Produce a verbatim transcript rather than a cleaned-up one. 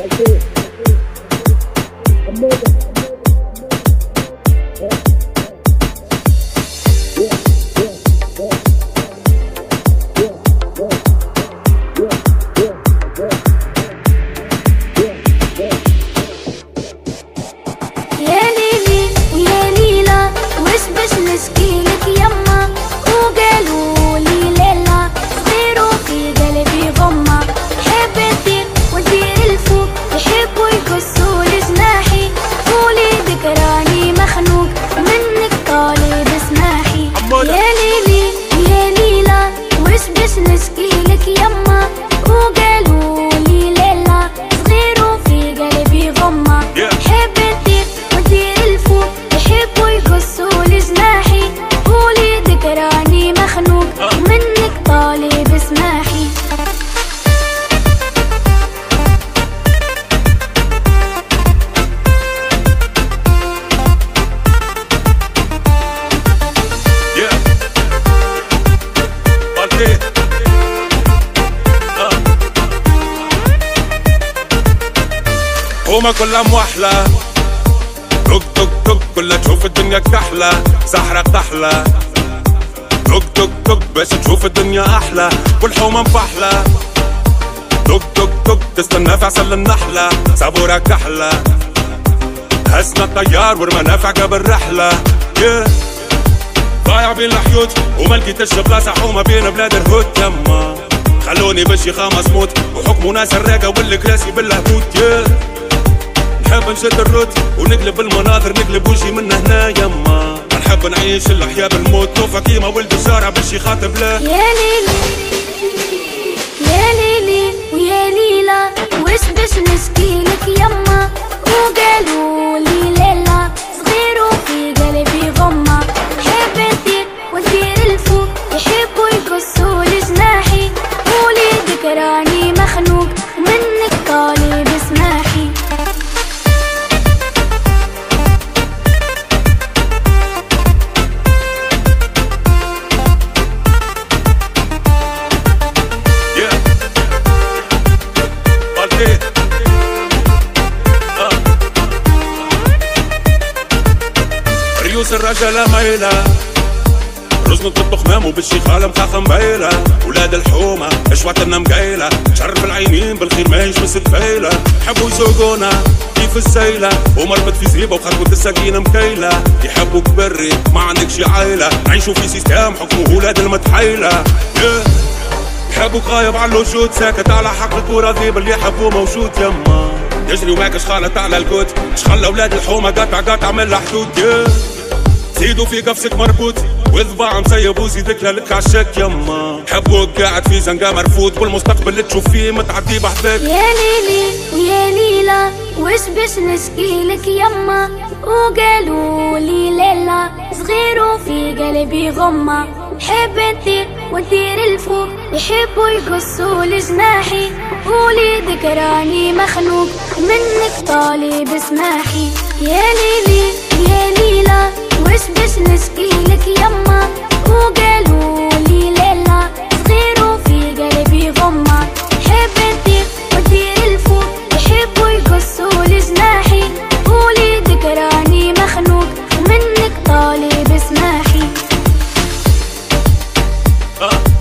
حكومة كلها موحلة، دق دق دق كلها تشوف الدنيا كحلة، سحرة كحلة دق دق دق باش تشوف الدنيا أحلى، والحومة مفحلة دق دق دق تستنى في عسل النحلة، صابورة كحلة هزنا الطيار والمنافع قبل رحلة yeah. ضايع بين الحيوت وما لقيتش بلاصة حومة بين بلاد الهود يما، خلوني بالشيخة مصموت وحكموا ناس الراقة والكراسي بالهبوط yeah. نحب نشد الروت ونقلب المناظر نقلب وجهي من هنا يما، نحب نعيش الحياة بالموت نوفا كيما ولد الشارع باش يخاطب له يا ليلي يا ليلي ويا ليلى وش باش نشكيلك يما، وقالوا لي ليلى صغير وفي قلبي غمة، حب ندير وندير الفوق يحبوا يقصوا لي جناحي، قولي ذكراني مخنوق منك طالب اسماحي. ريوس الرجالة مايلة رزنة الطخمام وبالشيخالة مخاخة مبايلة، ولاد الحومة اشواتنا مقايلة، شرف العينين بالخير ما يشمس الفايلة، يحبوا يزوقونا كيف السيلة ومربط في زريبة وخطوة السكينة مكيلة، يحبوك بري ما عندكش عايلة، نعيشوا في سيستام حكموا ولاد المتحيلة yeah. يحبوك غايب على الوجود ساكت على حقك وراضي باللي يحبوه موجود يما، يجري وماكش خالط على الكوت شخلى ولاد الحومة قطع قطع من الحدود yeah. زيدوا في قفصك مربوط وذباع مسيب وزيدك لك عالشك يما، حبوك قاعد في زنقة مرفوض والمستقبل اللي تشوف فيه متعدي بحذاك يا ليلي ويا ليلى وش باش نشكيلك يما، وقالوا لي ليلى صغير وفي قلبي غمة، حب ندير وندير الفوق يحبوا يقصوا لي جناحي، قولي ذكراني مخنوق منك طالب اسماحي. يا ليلي يا ليلى وش باش نشكيلك يما، وقالوا لي ليلى صغير وفي قلبي غمة، حب ندير وندير الفوق يحبوا يقصوا لي جناحي، قولي ذكراني مخنوق منك طالب اسماحي.